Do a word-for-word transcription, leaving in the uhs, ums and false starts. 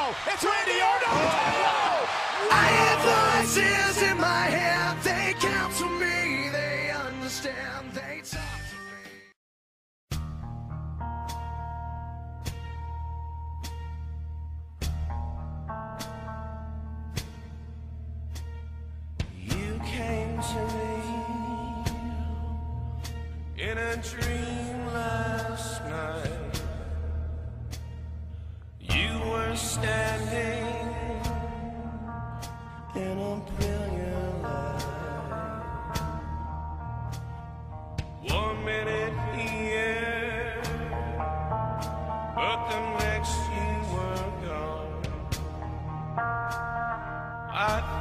It's Randy Orton. Oh. I hear voices in my head. They counsel me. They understand. They talk to me. You came to me in a dream last night. You were standing in a brilliant light. One minute here, but the next you were gone. I